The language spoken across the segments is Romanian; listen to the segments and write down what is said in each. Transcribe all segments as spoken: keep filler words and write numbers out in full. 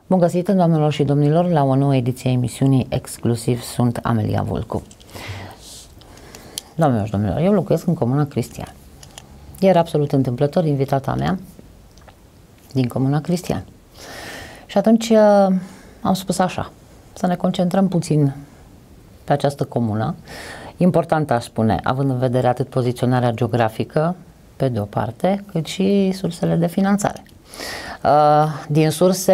Bun găsit, doamnelor și domnilor, la o nouă ediție a emisiunii Exclusiv. Sunt Amelia Vulcu. Doamnelor și domnilor, eu locuiesc în Comuna Cristian. Era absolut întâmplător invitata mea din Comuna Cristian. Și atunci am spus așa, să ne concentrăm puțin pe această comună. Important, aș spune, având în vedere atât poziționarea geografică, pe de o parte, cât și sursele de finanțare. Din surse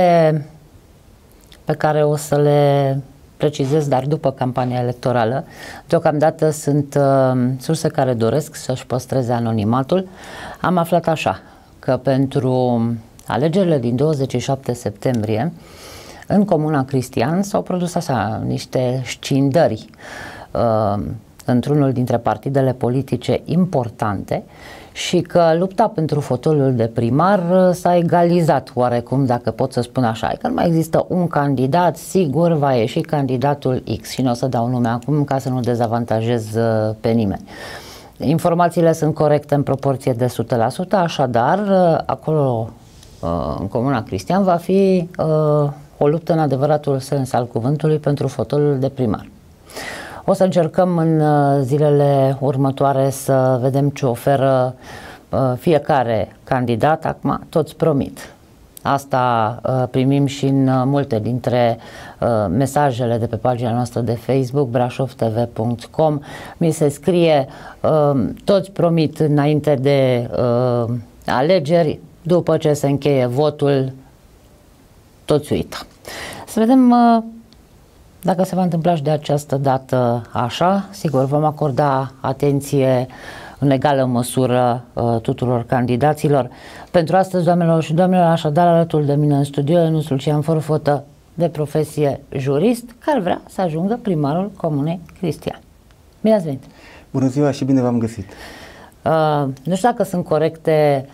pe care o să le precizez, dar după campania electorală, deocamdată sunt surse care doresc să-și păstreze anonimatul. Am aflat așa, că pentru alegerile din douăzeci și șapte septembrie, în Comuna Cristian s-au produs așa niște scindări uh, într-unul dintre partidele politice importante și că lupta pentru fotoliul de primar s-a egalizat oarecum, dacă pot să spun așa, că nu mai există un candidat, sigur va ieși candidatul X și nu o să dau nume acum ca să nu dezavantajez pe nimeni. Informațiile sunt corecte în proporție de o sută la sută, așadar acolo în Comuna Cristian va fi o luptă în adevăratul sens al cuvântului pentru fotoliul de primar. O să încercăm în zilele următoare să vedem ce oferă fiecare candidat. Acum toți promit. Asta primim și în multe dintre mesajele de pe pagina noastră de Facebook, brașov t v punct com. Mi se scrie, toți promit înainte de alegeri, după ce se încheie votul, toți uită. Să vedem dacă se va întâmpla și de această dată așa. Sigur, vom acorda atenție în egală măsură uh, tuturor candidaților. Pentru astăzi, doamnelor și domnilor, așadar, alături de mine în studio, Ionuț Lucian Forfotă, de profesie jurist, care vrea să ajungă primarul Comunei Cristian. Bine ați venit! Bună ziua și bine v-am găsit! Uh, nu știu dacă sunt corecte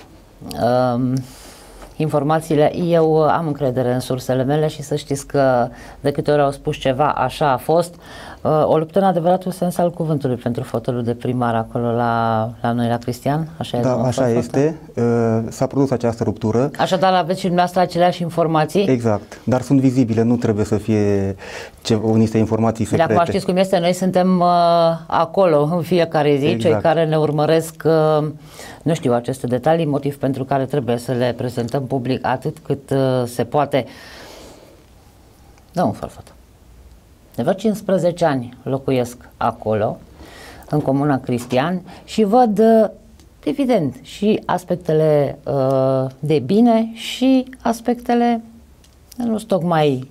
uh, informațiile, eu am încredere în sursele mele și să știți că de câte ori au spus ceva, așa a fost. O luptă în adevăratul sens al cuvântului pentru fotoliul de primar acolo la, la noi, la Cristian. Așa, da, așa este. S-a produs această ruptură. Așadar aveți și dumneavoastră aceleași informații? Exact, dar sunt vizibile, nu trebuie să fie ce, niște informații secrete. Acum știți cum este, noi suntem uh, acolo în fiecare zi, exact. Cei care ne urmăresc, uh, nu știu aceste detalii, motiv pentru care trebuie să le prezentăm public atât cât uh, se poate. Domnul Forfotă, de vreo cincisprezece ani locuiesc acolo, în Comuna Cristian, și văd, evident, și aspectele uh, de bine și aspectele nu sunt tocmai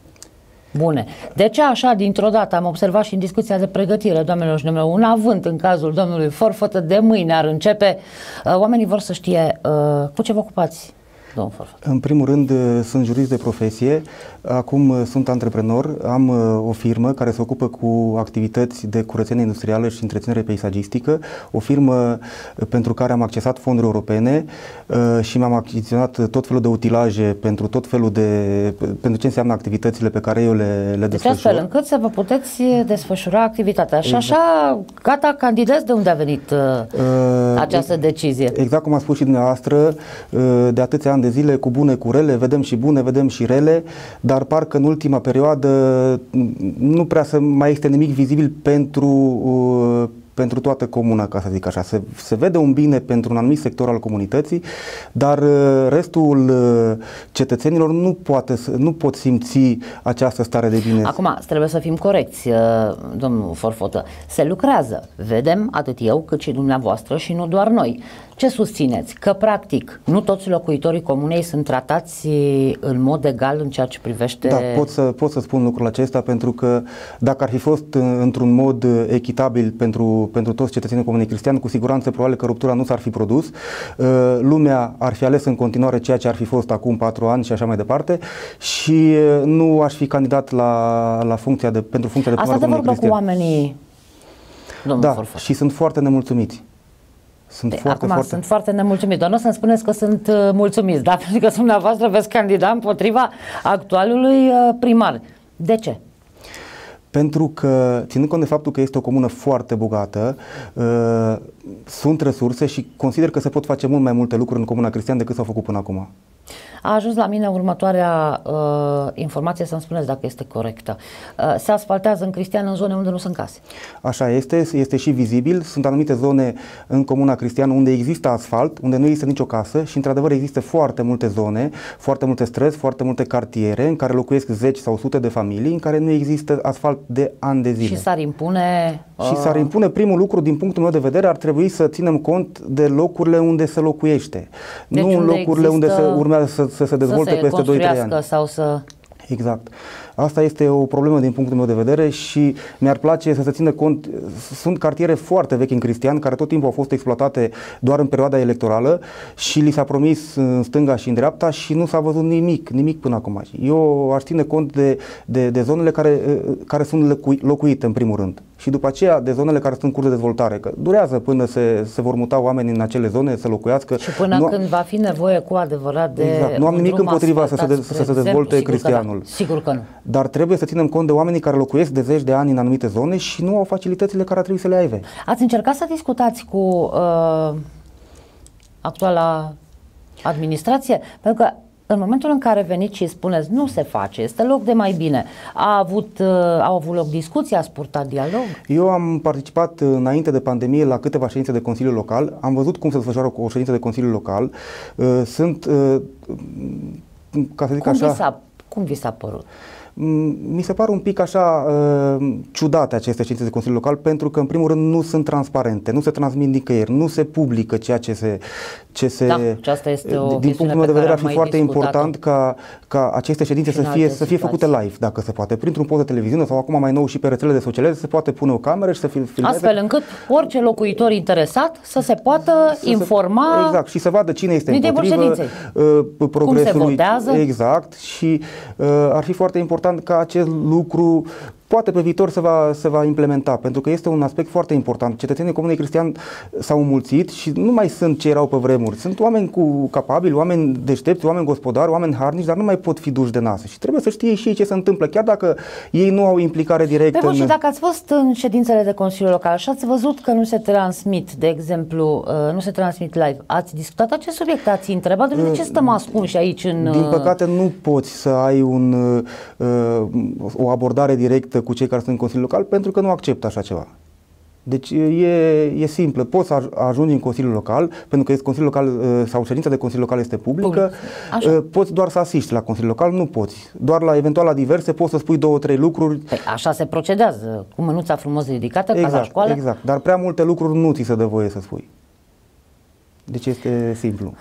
bune. De ce așa, dintr-o dată, am observat și în discuția de pregătire, doamnelor și domnilor, un avânt în cazul domnului Forfotă, de mâine ar începe, uh, oamenii vor să știe uh, cu ce vă ocupați. În primul rând, sunt jurist de profesie, acum sunt antreprenor, am o firmă care se ocupă cu activități de curățenie industrială și întreținere peisagistică, o firmă pentru care am accesat fonduri europene și mi-am achiziționat tot felul de utilaje pentru tot felul de, pentru ce înseamnă activitățile pe care eu le, le desfășur. Deci astfel încât să vă puteți desfășura activitatea. Și exact. Așa, gata, candidați, de unde a venit uh, această decizie? Exact cum a spus și dumneavoastră, de atâția ani de zile, cu bune, cu rele, vedem și bune, vedem și rele, dar parcă în ultima perioadă nu prea să mai este nimic vizibil pentru, uh, pentru toată comuna, ca să zic așa. Se, se vede un bine pentru un anumit sector al comunității, dar uh, restul uh, cetățenilor nu, poate, nu pot simți această stare de bine. Acum, trebuie să fim corecți, uh, domnul Forfotă. Se lucrează, vedem, atât eu cât și dumneavoastră și nu doar noi. Ce susțineți? Că, practic, nu toți locuitorii comunei sunt tratați în mod egal în ceea ce privește... Da, pot să, pot să spun lucrul acesta, pentru că dacă ar fi fost într-un mod echitabil pentru, pentru toți cetățenii Comunei Cristian, cu siguranță probabil că ruptura nu s-ar fi produs. Lumea ar fi ales în continuare ceea ce ar fi fost acum patru ani și așa mai departe și nu aș fi candidat la, la funcția de, pentru funcția de primar Comunei Cristian. Asta de vorbă cu oamenii, domnul Da, Forfotă. Și sunt foarte nemulțumiți. Sunt foarte, Acum foarte... sunt foarte nemulțumiți, dar nu o să-mi spuneți că sunt uh, mulțumiți, dar pentru că dumneavoastră veți candida împotriva actualului uh, primar. De ce? Pentru că, ținând cont de faptul că este o comună foarte bogată, uh, sunt resurse și consider că se pot face mult mai multe lucruri în Comuna Cristian decât s-au făcut până acum. A ajuns la mine următoarea uh, informație, să-mi spuneți dacă este corectă. Uh, se asfaltează în Cristian în zone unde nu sunt case. Așa este, este și vizibil. Sunt anumite zone în Comuna Cristian unde există asfalt, unde nu există nicio casă și într-adevăr există foarte multe zone, foarte multe străzi, foarte multe cartiere în care locuiesc zeci sau sute de familii în care nu există asfalt de ani de zile. Și s-ar impune... Uh... Și s-ar impune, primul lucru, din punctul meu de vedere, ar trebui să ținem cont de locurile unde se locuiește. Deci nu în unde locurile unde se urmează să, să se dezvolte să se peste doi trei ani. Sau să... Exact. Asta este o problemă din punctul meu de vedere și mi-ar place să se țină cont. Sunt cartiere foarte vechi în Cristian care tot timpul au fost exploatate doar în perioada electorală și li s-a promis în stânga și în dreapta și nu s-a văzut nimic, nimic până acum. Eu aș ține cont de, de, de zonele care, care sunt locuite în primul rând și după aceea de zonele care sunt în curs de dezvoltare, că durează până se, se vor muta oamenii în acele zone să locuiască. Și până nu, când va fi nevoie cu adevărat de exact. Nu am nimic împotriva să se, de, să se dezvolte sigur Cristianul. Că da. Sigur că nu. Dar trebuie să ținem cont de oamenii care locuiesc de zeci de ani în anumite zone și nu au facilitățile care ar trebui să le aibă. Ați încercat să discutați cu uh, actuala administrație? Pentru că în momentul în care veniți și spuneți nu se face, este loc de mai bine, a avut, uh, au avut loc discuții, ați purtat dialog? Eu am participat înainte de pandemie la câteva ședințe de Consiliu Local, am văzut cum se desfășoară o ședință de Consiliu Local. Uh, sunt, uh, ca să zic cum așa... Vi s-a, cum vi s-a părut? Mi se par un pic așa uh, ciudate aceste ședințe de Consiliu Local pentru că în primul rând nu sunt transparente, nu se transmit nicăieri, nu se publică ceea ce se... Ce se da, aceasta este o din punctul meu de vedere ar fi foarte important o... ca, ca aceste ședințe să fie, să fie făcute live, dacă se poate, printr-un post de televiziune sau acum mai nou și pe rețelele de sociale se poate pune o cameră și să filmeze. Astfel încât orice locuitor interesat să se poată să informa. Se, exact, și să vadă cine este împotrivă, uh, progresul. Cum se votează. Exact, și uh, ar fi foarte important ca acest lucru poate pe viitor se va, se va implementa, pentru că este un aspect foarte important. Cetățenii Comunei Cristian s-au înmulțit și nu mai sunt ce erau pe vremuri. Sunt oameni cu capabili, oameni deștepți, oameni gospodari, oameni harnici, dar nu mai pot fi duși de nas. Și trebuie să știe și ei ce se întâmplă, chiar dacă ei nu au implicare directă. Pe voi, și dacă ați fost în ședințele de Consiliu Local și ați văzut că nu se transmit, de exemplu, nu se transmit live, ați discutat acest subiect, ați întrebat de ce stăm ascunși aici în... Din păcate nu poți să ai un, o abordare directă cu cei care sunt în Consiliul Local pentru că nu acceptă așa ceva. Deci e, e simplă, poți să ajungi în Consiliul Local, pentru că este Consiliul Local sau ședința de Consiliu Local este publică, Public. Poți doar să asisti la Consiliul Local, nu poți. Doar la eventual la diverse poți să spui două, trei lucruri. Păi așa se procedează, cu mânuța frumos ridicată, exact, ca la școală. Exact, dar prea multe lucruri nu ți se dă voie să spui. Deci este simplu.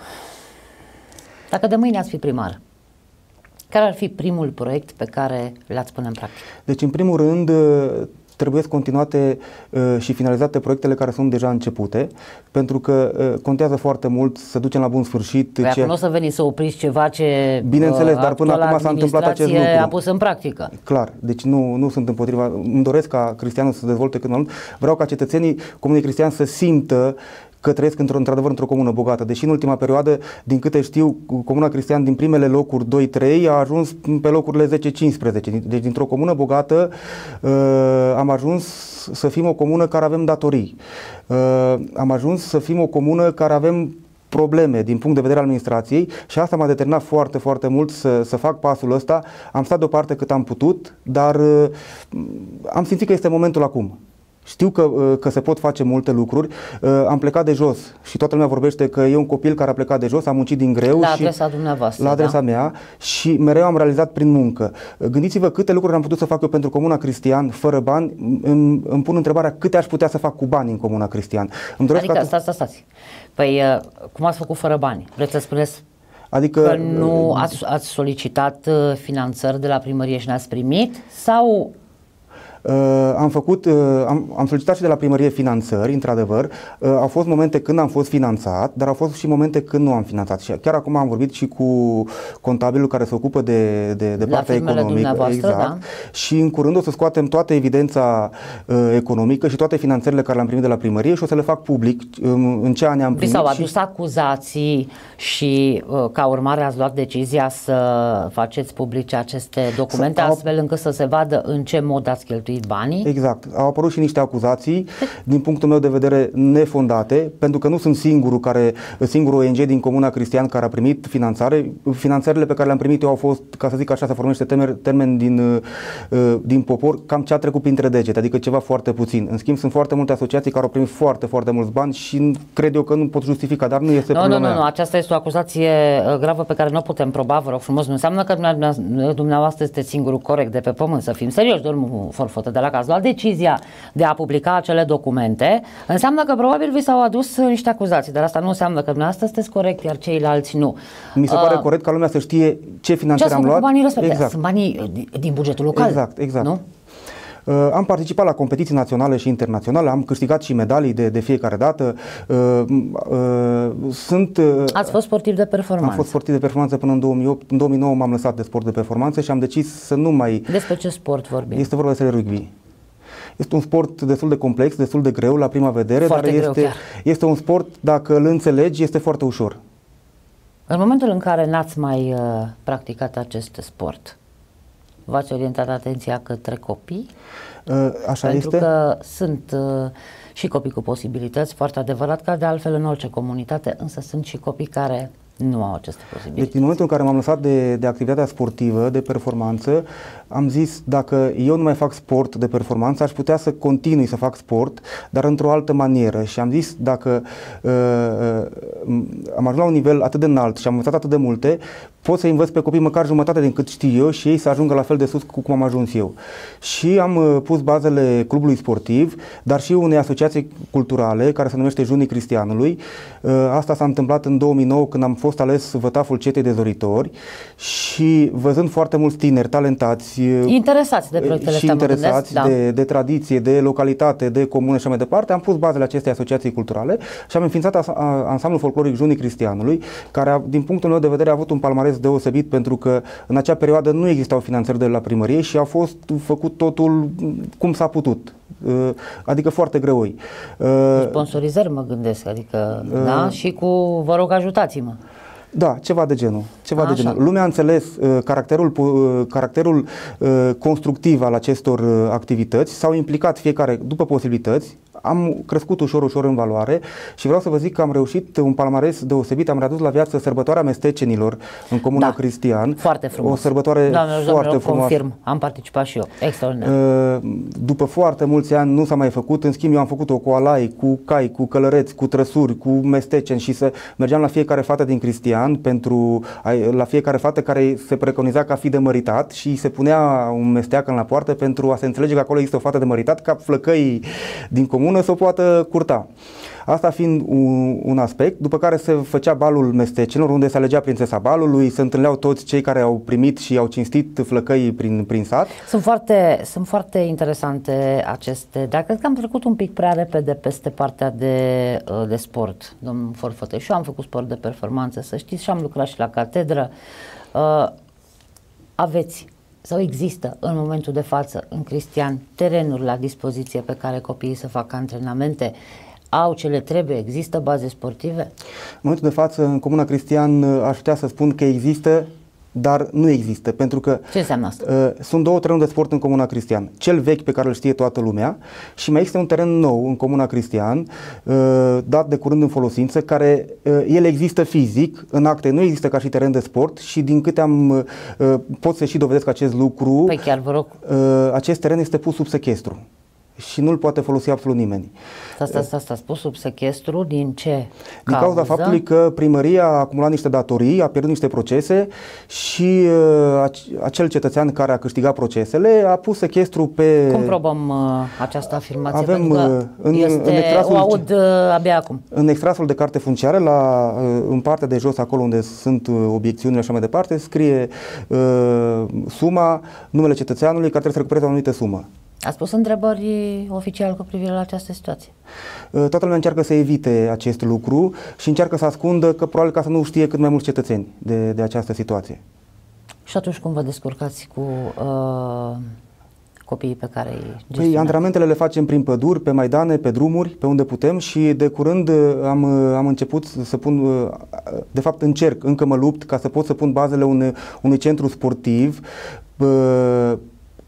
Dacă de mâine ați fi primar, care ar fi primul proiect pe care l-ați pune în practică? Deci, în primul rând, trebuie continuate uh, și finalizate proiectele care sunt deja începute, pentru că uh, contează foarte mult să ducem la bun sfârșit. Păi acum nu o să veniți să opriți ceva ce bineînțeles, dar până acum s-a întâmplat acest lucru. A pus în practică. Clar, deci nu, nu sunt împotriva. Îmi doresc ca Cristianul să se dezvolte cât mai mult. Vreau ca cetățenii Comunei Cristian să simtă că trăiesc într-o, într-adevăr într-o comună bogată. Deși în ultima perioadă, din câte știu, Comuna Cristian din primele locuri doi trei a ajuns pe locurile zece cincisprezece. Deci dintr-o comună bogată uh, am ajuns să fim o comună care avem datorii. Uh, am ajuns să fim o comună care avem probleme din punct de vedere al administrației și asta m-a determinat foarte, foarte mult să, să fac pasul ăsta. Am stat deoparte cât am putut, dar uh, am simțit că este momentul acum. Știu că, că se pot face multe lucruri. Am plecat de jos și toată lumea vorbește că e un copil care a plecat de jos, a muncit din greu. La și adresa dumneavoastră. La adresa da? mea și mereu am realizat prin muncă. Gândiți-vă câte lucruri am putut să fac eu pentru Comuna Cristian fără bani. Îmi, îmi pun întrebarea câte aș putea să fac cu bani în Comuna Cristian. Îmi doresc adică, ca... stați, stați, stați. Păi, cum ați făcut fără bani? Vreți să spuneți adică, că nu ați, ați solicitat finanțări de la primărie și n-ați primit? Sau... Uh, am făcut, uh, am, am solicitat și de la primărie finanțări, într-adevăr. Uh, au fost momente când am fost finanțat, dar au fost și momente când nu am finanțat. Și chiar acum am vorbit și cu contabilul care se ocupă de, de, de partea economică. Exact. Da? Și în curând o să scoatem toată evidența uh, economică și toate finanțările care le-am primit de la primărie și o să le fac public um, în ce ani am primit. Vi s-au adus și... acuzații și uh, ca urmare ați luat decizia să faceți publice aceste documente, au... astfel încât să se vadă în ce mod ați cheltuit cheltuit banii. Exact. Au apărut și niște acuzații, din punctul meu de vedere nefondate, pentru că nu sunt singurul, care, singurul O N G din Comuna Cristian care a primit finanțare. Finanțările pe care le-am primit eu au fost, ca să zic așa, să formește termen, termen din, din popor, cam ce a trecut printre degete, adică ceva foarte puțin. În schimb, sunt foarte multe asociații care au primit foarte, foarte mulți bani și cred eu că nu pot justifica, dar nu este no, problema. Nu, nu, nu, aceasta este o acuzație gravă pe care nu o putem proba, vă rog frumos. Nu înseamnă că dumneavoastră este singurul corect de pe pământ, să fim serioși, domnul Forfotă, de la că ați luat decizia de a publica acele documente, înseamnă că probabil vi s-au adus niște acuzații, dar asta nu înseamnă că dumneavoastră sunteți corect, iar ceilalți nu. Mi se pare uh, corect ca lumea să știe ce finanțări am luat. Ce banii respectiv? Exact. Sunt banii din bugetul local. Exact, exact. Nu? Uh, am participat la competiții naționale și internaționale, am câștigat și medalii de, de fiecare dată. Uh, uh, sunt, uh, Ați fost sportiv de performanță. Am fost sportiv de performanță până în două mii opt. În două mii nouă m-am lăsat de sport de performanță și am decis să nu mai... Despre ce sport vorbim? Este vorba despre rugby. Este un sport destul de complex, destul de greu la prima vedere, foarte dar greu, este, chiar. este un sport, dacă îl înțelegi, este foarte ușor. În momentul în care n-ați mai uh, practicat acest sport, v-ați orientat atenția către copii? Uh, așa Pentru este. că sunt uh, și copii cu posibilități, foarte adevărat, ca de altfel în orice comunitate, însă sunt și copii care nu au aceste posibilități. Deci, în momentul în care m-am lăsat de, de activitatea sportivă, de performanță, am zis, dacă eu nu mai fac sport de performanță, aș putea să continui să fac sport, dar într-o altă manieră. Și am zis, dacă uh, uh, am ajuns la un nivel atât de înalt și am învățat atât de multe, pot să învăț pe copii măcar jumătate din cât știu eu și ei să ajungă la fel de sus cu cum am ajuns eu. Și am uh, pus bazele clubului sportiv, dar și unei asociații culturale, care se numește Junii Cristianului. Uh, asta s-a întâmplat în două mii nouă, când am fost ales vătaful Cetei de Doritori și văzând foarte mulți tineri talentați, interesați de proiectele și interesați gândesc, de, da. de tradiție, de localitate, de comune și așa mai departe, am pus bazele acestei asociații culturale și am înființat ansamblul folcloric Junii Cristianului, care a, din punctul meu de vedere a avut un palmares deosebit, pentru că în acea perioadă nu existau finanțări de la primărie și a fost făcut totul cum s-a putut. Adică foarte greoi. Sponsorizări mă gândesc, adică, uh, da, și cu, vă rog, ajutați-mă. Da, ceva de genul. Ceva Așa. de genul. Lumea a înțeles uh, caracterul, uh, caracterul uh, constructiv al acestor uh, activități, s-au implicat fiecare după posibilități, am crescut ușor, ușor în valoare și vreau să vă zic că am reușit un palmares deosebit, am readus la viață sărbătoarea Mestecenilor în Comuna da. Cristian. Foarte frumos. O sărbătoare Doamne, foarte doamne, frumoasă. Confirm, am participat și eu. Extraordinar. Uh, după foarte mulți ani nu s-a mai făcut, în schimb eu am făcut-o cu alai, cu cai, cu călăreți, cu trăsuri, cu mesteceni și să mergeam la fiecare fată din Cristian, pentru, la fiecare fată care se preconiza ca fi de măritat și se punea un mesteac la poartă pentru a se înțelege că acolo există o fată de măritat, ca flăcăii din comună să o poată curta. Asta fiind un, un aspect, după care se făcea balul mestecenilor, unde se alegea prințesa balului, se întâlneau toți cei care au primit și au cinstit flăcăii prin, prin sat. Sunt foarte, sunt foarte interesante aceste, dar cred că am trecut un pic prea repede peste partea de, de sport, domnul Forfotă. Și eu am făcut sport de performanță, să știți, și am lucrat și la catedră. Uh, aveți sau există în momentul de față în Cristian terenuri la dispoziție pe care copiii să facă antrenamente? Au ce le trebuie? Există baze sportive? În momentul de față, în Comuna Cristian, aș putea să spun că există, dar nu există, pentru că ce înseamnă asta? Uh, sunt două terenuri de sport în Comuna Cristian. Cel vechi, pe care îl știe toată lumea, și mai există un teren nou în Comuna Cristian, uh, dat de curând în folosință, care uh, el există fizic, în acte nu există ca și teren de sport și din câte am uh, pot să și dovedesc acest lucru, păi chiar vă rog. Uh, acest teren este pus sub sechestru și nu-l poate folosi absolut nimeni. Asta, asta, asta, spus sub sechestru din ce Din cauză? cauza faptului că primăria a acumulat niște datorii, a pierdut niște procese și uh, acel cetățean care a câștigat procesele a pus sechestru pe... Cum probăm uh, această afirmație? Avem, Pentru că în, este, în extrasul, o aud uh, abia acum. În extrasul de carte funciară, la, uh, în partea de jos, acolo unde sunt uh, obiecțiunile și așa mai departe, scrie uh, suma, numele cetățeanului care trebuie să recupereze o anumită sumă. Ați pus întrebări oficial cu privire la această situație? Toată lumea încearcă să evite acest lucru și încearcă să ascundă, că probabil ca să nu știe cât mai mulți cetățeni de, de această situație. Și atunci cum vă descurcați cu uh, copiii pe care îi gestionați? Păi, antrenamentele le facem prin păduri, pe maidane, pe drumuri, pe unde putem și de curând am, am început să pun, de fapt încerc, încă mă lupt ca să pot să pun bazele unui, unui centru sportiv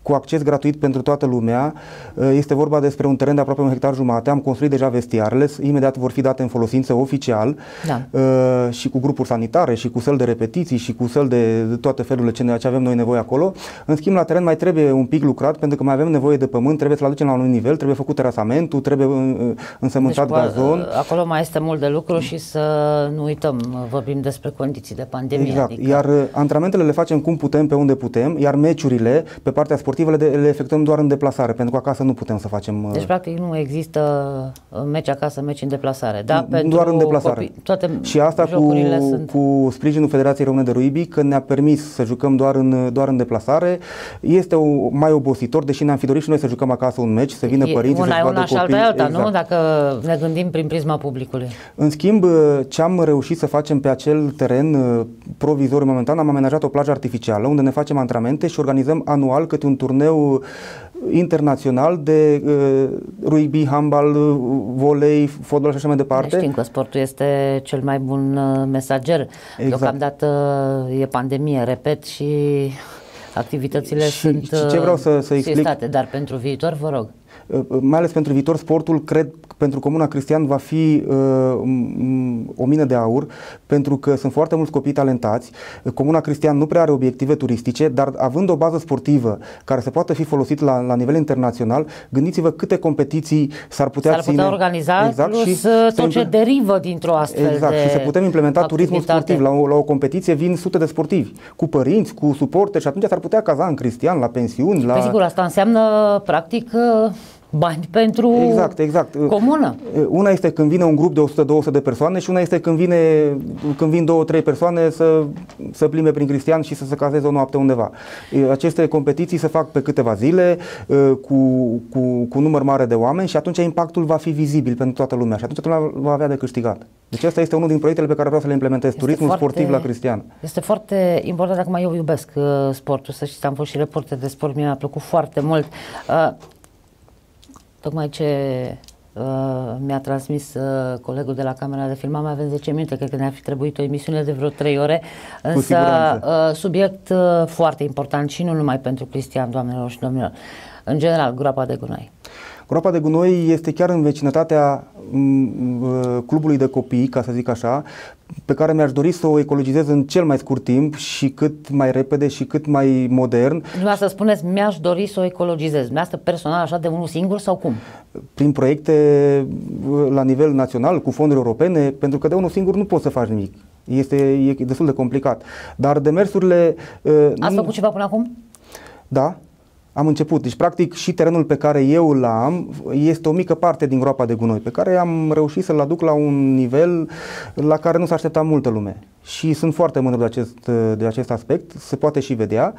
cu acces gratuit pentru toată lumea. Este vorba despre un teren de aproape un hectar jumate. Am construit deja vestiarele, imediat vor fi date în folosință oficial, da. Și cu grupuri sanitare, și cu săli de repetiții, și cu săli de toate felurile ce, ce avem noi nevoie acolo. În schimb, la teren mai trebuie un pic lucrat, pentru că mai avem nevoie de pământ, trebuie să-l aducem la un nivel, trebuie făcut terasamentul, trebuie însămânțat deci, gazon. Acolo mai este mult de lucru și să nu uităm, vorbim despre condiții de pandemie. Exact. Adică... Iar antrenamentele le facem cum putem, pe unde putem, iar meciurile, pe partea sportivă, le, le efectuăm doar în deplasare, pentru că acasă nu putem să facem... Deci, practic, nu există meci acasă, meci în deplasare, da? Pentru doar în deplasare. Copii, toate și asta cu, sunt... cu sprijinul Federației Române de Rugby, că ne-a permis să jucăm doar în, doar în deplasare. Este o, mai obositor, deși ne-am fi dorit și noi să jucăm acasă un meci, să vină părinții, una, să-și vadă una copii. Și alta, alta, exact. Nu? Dacă ne gândim prin prisma publicului. În schimb, ce am reușit să facem pe acel teren provizoriu momentan, am amenajat o plajă artificială unde ne facem antrenamente și organizăm anual câte un turneu internațional de uh, rugby, handbal, volei, fotbal și așa mai departe. Știm că sportul este cel mai bun uh, mesager. Exact. Deocamdată e pandemie, repet, și activitățile și, sunt și ce vreau să, să explic, sistate, dar pentru viitor, vă rog. Mai ales pentru viitor, sportul, cred, pentru Comuna Cristian va fi uh, o mină de aur, pentru că sunt foarte mulți copii talentați. Comuna Cristian nu prea are obiective turistice, dar având o bază sportivă care să poată fi folosit la, la nivel internațional, gândiți-vă câte competiții s-ar putea s-ar ține. putea organiza, exact, plus și tot ce derivă dintr-o astfel exact, de și să putem implementa activitate. Turismul sportiv. La o, la o competiție vin sute de sportivi, cu părinți, cu suporteri, și atunci s-ar putea caza în Cristian, la pensiuni. La... Pe sigur, asta înseamnă, practic, bani pentru exact, exact. comună. Una este când vine un grup de o sută două sute de persoane și una este când, vine, când vin două trei persoane să, să plimbe prin Cristian și să se cazeze o noapte undeva. Aceste competiții se fac pe câteva zile, cu, cu, cu număr mare de oameni, și atunci impactul va fi vizibil pentru toată lumea și atunci toată lumea va avea de câștigat. Deci asta este unul din proiectele pe care vreau să le implementez, este turismul foarte, sportiv la Cristian. Este foarte important. Acum eu iubesc uh, sportul, să știți, am fost și reporter de sport, mi-a plăcut foarte mult. Uh, Tocmai ce uh, mi-a transmis uh, colegul de la camera de filmare, mai avem zece minute, cred că ne-ar fi trebuit o emisiune de vreo trei ore, însă uh, subiect uh, foarte important și nu numai pentru Cristian, doamnelor și domnilor, în general, groapa de gunoi. Groapa de gunoi este chiar în vecinătatea clubului de copii, ca să zic așa, pe care mi-aș dori să o ecologizez în cel mai scurt timp și cât mai repede și cât mai modern. Dumneavoastră spuneți, mi-aș dori să o ecologizez. Dumneavoastră personal, așa, de unul singur sau cum? Prin proiecte la nivel național, cu fonduri europene, pentru că de unul singur nu poți să faci nimic. Este e destul de complicat. Dar demersurile... Ați făcut ceva până acum? Da. Am început. Deci, practic, și terenul pe care eu îl am este o mică parte din groapa de gunoi, pe care am reușit să-l aduc la un nivel la care nu s-a așteptat multă lume. Și sunt foarte mândru de acest, de acest aspect, se poate și vedea.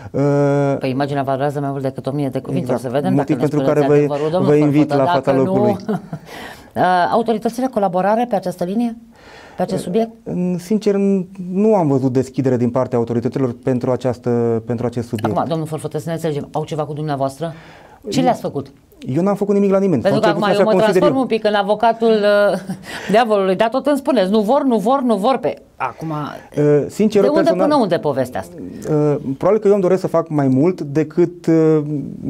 Păi imaginea valorează mai mult decât o mie de cuvinte, exact. O să vedem. Motiv pentru care vă, vă invit la fața locului. Autoritățile colaborare pe această linie? Pe acest subiect? Sincer, nu am văzut deschidere din partea autorităților pentru, această, pentru acest subiect. Acum, domnul Forfătă, să ne înțelegem, au ceva cu dumneavoastră? Ce le-ați făcut? Eu n-am făcut nimic la nimeni. Pentru că acum eu mă transform un pic în avocatul uh, diavolului, dar tot îmi spuneți, nu vor, nu vor, nu vor pe... Acum, uh, sincer, de unde personal, până unde povestea asta? Uh, probabil că eu îmi doresc să fac mai mult decât, uh,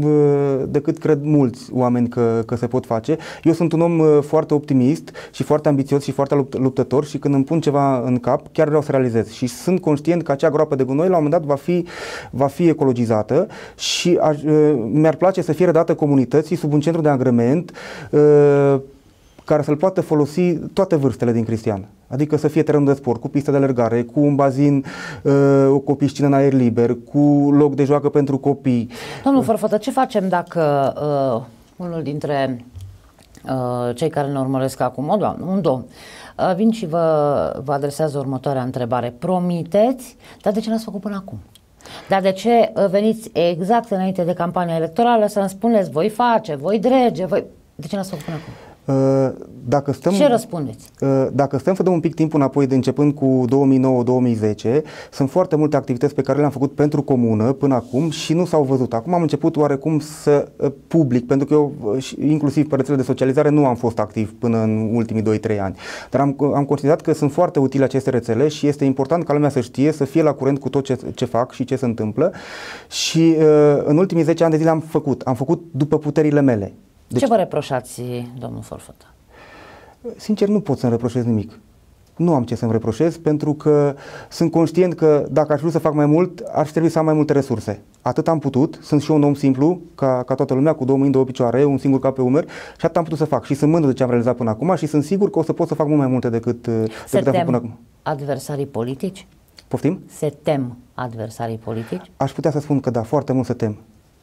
decât cred mulți oameni că, că se pot face. Eu sunt un om uh, foarte optimist și foarte ambițios și foarte lupt, luptător și când îmi pun ceva în cap, chiar vreau să realizez. Și sunt conștient că acea groapă de gunoi la un moment dat va fi, va fi ecologizată și aș, uh, mi-ar place să fie redată comunității sub un centru de agrement uh, care să-l poată folosi toate vârstele din Cristian. Adică să fie teren de sport, cu pistă de alergare, cu un bazin, uh, cu o piscină în aer liber, cu loc de joacă pentru copii. Domnul Forfătă, ce facem dacă uh, unul dintre uh, cei care ne urmăresc acum, o doamnă, un domn, uh, vin și vă, vă adresează următoarea întrebare. Promiteți, dar de ce n-ați făcut până acum? Dar de ce veniți exact înainte de campania electorală să îmi spuneți, voi face, voi drege, voi... De ce n-ați făcut până acum? Dacă stăm, Ce răspundeți? Dacă stăm să dăm un pic timp înapoi, de începând cu două mii nouă două mii zece, sunt foarte multe activități pe care le-am făcut pentru comună până acum și nu s-au văzut. Acum am început oarecum să public, pentru că eu, inclusiv pe rețele de socializare, nu am fost activ până în ultimii doi trei ani. Dar am, am considerat că sunt foarte utile aceste rețele și este important ca lumea să știe, să fie la curent cu tot ce, ce fac și ce se întâmplă. Și în ultimii zece ani de zile am făcut. Am făcut după puterile mele. Deci, ce vă reproșați, domnul Forfota? Sincer, nu pot să-mi reproșez nimic. Nu am ce să-mi reproșez, pentru că sunt conștient că dacă aș vrea să fac mai mult, ar trebui să am mai multe resurse. Atât am putut, sunt și eu un om simplu, ca, ca toată lumea, cu două mâini, două picioare, un singur cap pe umeri, și atât am putut să fac. Și sunt mândru de ce am realizat până acum și sunt sigur că o să pot să fac mult mai multe decât, decât am făcut până acum. Adversarii politici? Poftim? Se tem adversarii politici? Aș putea să spun că da, foarte mult se tem.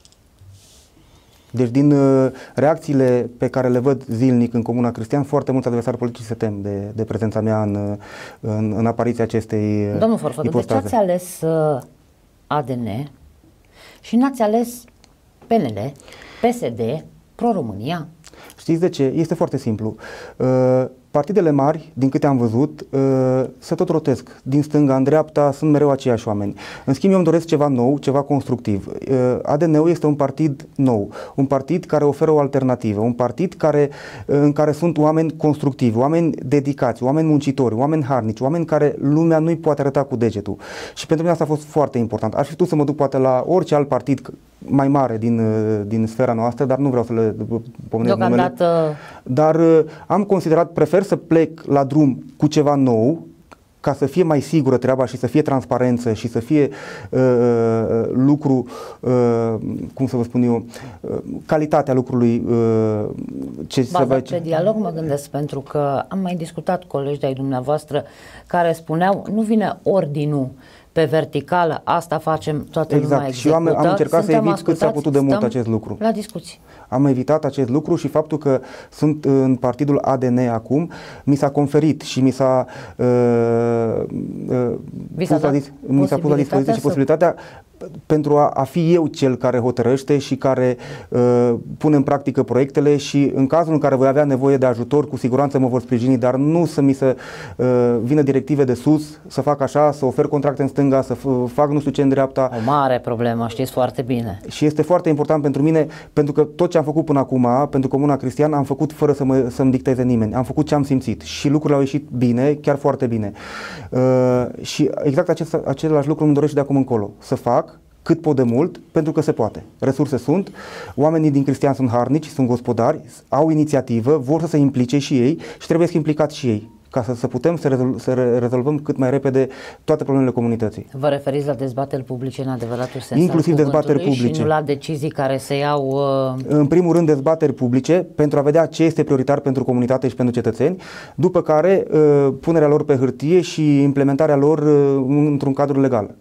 Deci din uh, reacțiile pe care le văd zilnic în Comuna Cristian, foarte mulți adversari politici se tem de, de prezența mea în, în, în apariția acestei uh, Domnul Forfota, de ce ați ales uh, A D N și n-ați ales P N L, P S D, Pro-România? Știți de ce? Este foarte simplu. Uh, partidele mari, din câte am văzut, uh, se tot rotesc. Din stânga în dreapta sunt mereu aceiași oameni. În schimb, eu îmi doresc ceva nou, ceva constructiv. Uh, A D N-ul este un partid nou, un partid care oferă o alternativă, un partid care, uh, în care sunt oameni constructivi, oameni dedicați, oameni muncitori, oameni harnici, oameni care lumea nu-i poate arăta cu degetul. Și pentru mine asta a fost foarte important. Aș fi putut să mă duc poate la orice alt partid mai mare din, din sfera noastră, dar nu vreau să le pomenesc numele. Dar am considerat, prefer să plec la drum cu ceva nou, ca să fie mai sigură treaba și să fie transparență și să fie uh, lucru, uh, cum să vă spun eu, uh, calitatea lucrului. Uh, ce Bazat pe dialog, mă gândesc, pentru că am mai discutat colegi de-ai dumneavoastră care spuneau, nu vine ordinul pe verticală, asta facem, toată exact. lumea execută. Și eu am, am încercat Suntem să evit cât s-a putut de mult acest lucru. La discuții. Am evitat acest lucru și faptul că sunt în partidul A D N acum, mi s-a conferit și mi s-a uh, uh, pus, la, mi s-a pus la dispoziție și posibilitatea pentru a, a fi eu cel care hotărăște și care uh, pune în practică proiectele și în cazul în care voi avea nevoie de ajutor, cu siguranță mă vor sprijini, dar nu să mi se uh, vină directive de sus, să fac așa, să ofer contracte în stânga, să fac nu știu ce în dreapta. O mare problemă, știți foarte bine. Și este foarte important pentru mine, pentru că tot ce am făcut până acum, pentru Comuna Cristian, am făcut fără să mă, să-mi dicteze nimeni. Am făcut ce am simțit și lucrurile au ieșit bine, chiar foarte bine. Uh, și exact acest, același lucru îmi doresc de acum încolo, să fac cât pot de mult, pentru că se poate. Resurse sunt, oamenii din Cristian sunt harnici, sunt gospodari, au inițiativă, vor să se implice și ei și trebuie să implicați și ei, ca să, să putem să, rezol, să re, rezolvăm cât mai repede toate problemele comunității. Vă referiți la dezbateri publice în adevăratul sens inclusiv dezbateri publice și nu la decizii care se iau... Uh... În primul rând dezbateri publice pentru a vedea ce este prioritar pentru comunitate și pentru cetățeni, după care uh, punerea lor pe hârtie și implementarea lor uh, într-un cadru legal.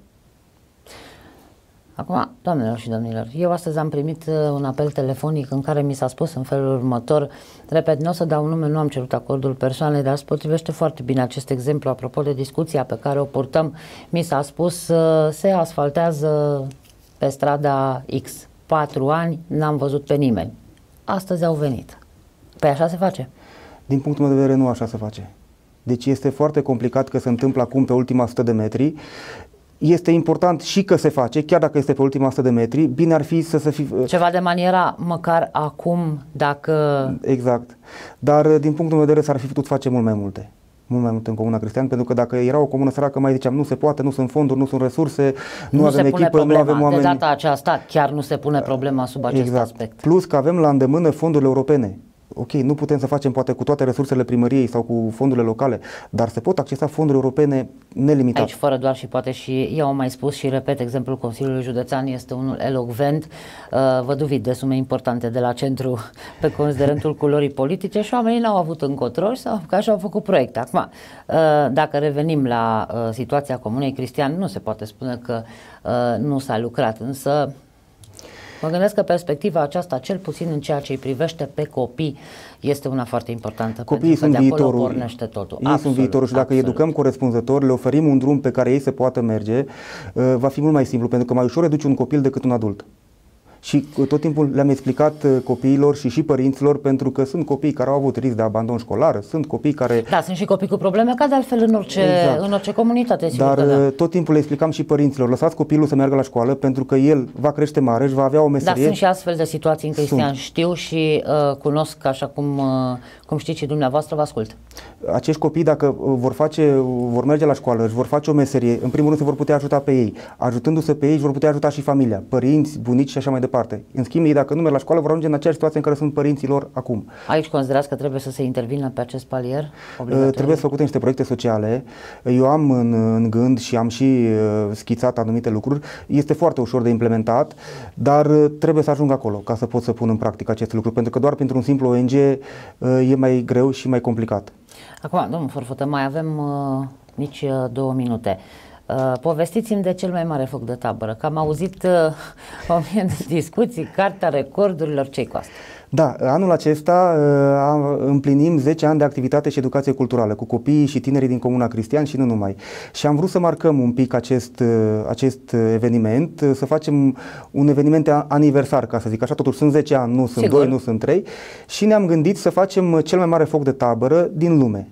Acum, doamnelor și domnilor, eu astăzi am primit un apel telefonic în care mi s-a spus în felul următor, repet, nu o să dau nume, nu am cerut acordul persoanei, dar se potrivește foarte bine acest exemplu, apropo de discuția pe care o purtăm, mi s-a spus, se asfaltează pe strada X, patru ani, n-am văzut pe nimeni. Astăzi au venit. Păi așa se face? Din punctul meu de vedere, nu așa se face. Deci este foarte complicat că se întâmplă acum pe ultima sută de metri. Este important și că se face, chiar dacă este pe ultima sută de metri, bine ar fi să se fi... Ceva de maniera, măcar acum, dacă... Exact. Dar din punctul meu de vedere s-ar fi putut face mult mai multe. Mult mai multe în Comuna Cristian, pentru că dacă era o comună săracă, mai ziceam, nu se poate, nu sunt fonduri, nu sunt resurse, nu, nu avem echipă, problema. nu avem oameni... De data aceasta chiar nu se pune problema sub acest exact. aspect. Plus că avem la îndemână fondurile europene. Ok, nu putem să facem poate cu toate resursele primăriei sau cu fondurile locale, dar se pot accesa fonduri europene nelimitate. Aici, fără doar și poate și eu am mai spus și repet, exemplul Consiliului Județean este unul elocvent, uh, văduvit de sume importante de la centru pe considerentul culorii politice și oamenii n-au avut încotro și s-au apucat și au făcut proiecte. Acum, uh, dacă revenim la uh, situația Comunei Cristian, nu se poate spune că uh, nu s-a lucrat, însă mă gândesc că perspectiva aceasta, cel puțin în ceea ce îi privește pe copii, este una foarte importantă. Copiii sunt viitorul. Pornește totul. Ei absolut, sunt viitorul și dacă absolut. îi educăm corespunzător, le oferim un drum pe care ei se poată merge, uh, va fi mult mai simplu, pentru că mai ușor educi un copil decât un adult. Și tot timpul le-am explicat copiilor și și părinților, pentru că sunt copii care au avut risc de abandon școlar, sunt copii care... Da, sunt și copii cu probleme, ca de altfel în orice, exact. în orice comunitate. Sigur. Dar da. tot timpul le explicam și părinților, lăsați copilul să meargă la școală, pentru că el va crește mare, își va avea o meserie. Dar sunt și astfel de situații în Cristian, sunt. Știu și uh, cunosc, așa cum, uh, cum știți și dumneavoastră, vă ascult. Acești copii, dacă vor, face, vor merge la școală, își vor face o meserie, în primul rând se vor putea ajuta pe ei. Ajutându-se pe ei, își vor putea ajuta și familia, părinți, bunici și așa mai departe. În schimb, ei, dacă nu merg la școală, vor ajunge în aceeași situație în care sunt părinții lor acum. Aici considerați că trebuie să se intervină pe acest palier? Trebuie să făcute niște proiecte sociale. Eu am în, în gând și am și uh, schițat anumite lucruri. Este foarte ușor de implementat, dar uh, trebuie să ajung acolo ca să pot să pun în practică aceste lucruri, pentru că doar pentru un simplu O N G uh, e mai greu și mai complicat. Acum, domnul Forfotă, mai avem uh, nici uh, două minute. Uh, povestiți-mi de cel mai mare foc de tabără, că am auzit uh, o mie de discuții, Cartea Recordurilor, ce-i cu asta? Da, anul acesta uh, împlinim zece ani de activitate și educație culturală cu copiii și tinerii din Comuna Cristian și nu numai. Și am vrut să marcăm un pic acest, uh, acest eveniment, uh, să facem un eveniment aniversar, ca să zic așa, totuși sunt zece ani, nu sunt Sigur. doi, nu sunt trei, și ne-am gândit să facem cel mai mare foc de tabără din lume.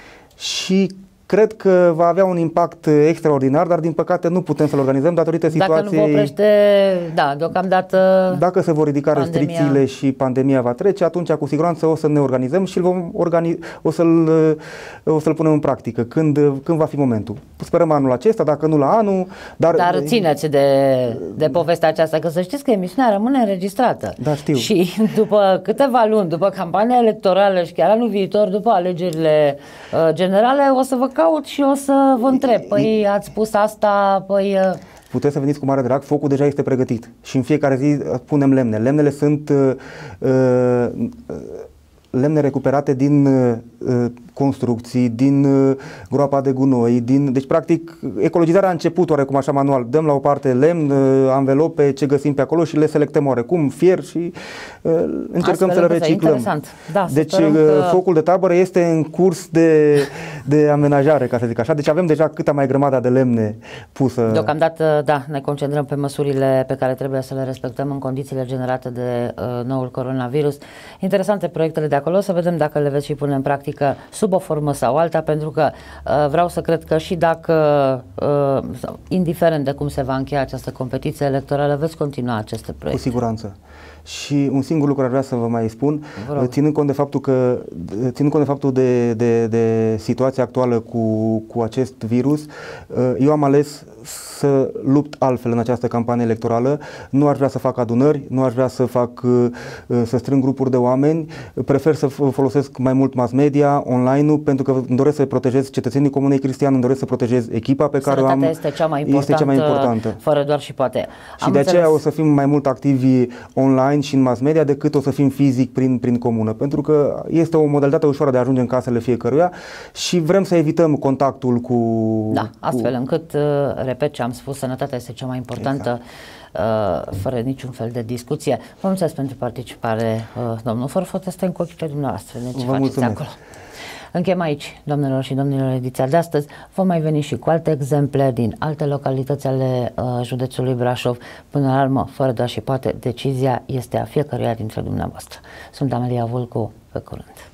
Și cred că va avea un impact extraordinar, dar din păcate nu putem să-l organizăm datorită situației... Dacă nu vă oprește, da, deocamdată... Dacă se vor ridica pandemia... restricțiile și pandemia va trece, atunci cu siguranță o să ne organizăm și vom organi... o să-l o să-l punem în practică când, când va fi momentul. Sperăm anul acesta, dacă nu la anul, dar... Dar țineți de, de povestea aceasta, că să știți că emisiunea rămâne înregistrată. Da, știu. Și după câteva luni, după campania electorală și chiar anul viitor, după alegerile uh, generale, o să vă caut și o să vă întreb, păi ați spus asta, păi... Puteți să veniți cu mare drag, focul deja este pregătit și în fiecare zi punem lemne. Lemnele sunt uh, uh, lemne recuperate din uh, construcții, din uh, groapa de gunoi, din... deci practic ecologizarea a început oarecum așa manual. Dăm la o parte lemn, uh, anvelope, ce găsim pe acolo și le selectăm oarecum, fier și uh, încercăm să le reciclăm. Da, deci uh, că... focul de tabără este în curs de, de amenajare, ca să zic așa. Deci avem deja câta mai grămada de lemne pusă. Deocamdată, da, ne concentrăm pe măsurile pe care trebuie să le respectăm în condițiile generate de uh, noul coronavirus. Interesante proiectele de acolo, să vedem dacă le veți și pune în practică sub o formă sau alta, pentru că uh, vreau să cred că și dacă, uh, sau, indiferent de cum se va încheia această competiție electorală, veți continua aceste proiecte. Cu siguranță. Și un singur lucru ar vrea să vă mai spun, ținând cont de faptul că, ținând cont de faptul de, de, de situația actuală cu, cu acest virus, eu am ales să lupt altfel în această campanie electorală. Nu aș vrea să fac adunări, nu aș vrea să fac, să strâng grupuri de oameni, prefer să folosesc mai mult mass media, online-ul, pentru că îmi doresc să protejez cetățenii Comunei Cristian, îmi doresc să protejez echipa pe care o am. Este cea mai importantă, este cea mai importantă. Fără doar și poate. Și am de aceea înțeles. O să fim mai mult activi online și în mass media decât o să fim fizic prin, prin comună, pentru că este o modalitate ușoară de a ajunge în casele fiecăruia și vrem să evităm contactul cu... Da, astfel cu... încât, repet ce am spus, sănătatea este cea mai importantă, exact. Fără niciun fel de discuție. Vă mulțumesc pentru participare, domnul Forfotă, stai în ochii pe dumneavoastră, de ce Vă faceți mulțumesc. acolo. Închem aici, domnilor și domnilor, ediția de astăzi. Vom mai veni și cu alte exemple din alte localități ale uh, județului Brașov. Până la urmă, fără doar și poate, decizia este a fiecăruia dintre dumneavoastră. Sunt Amelia Vulcu, pe curând.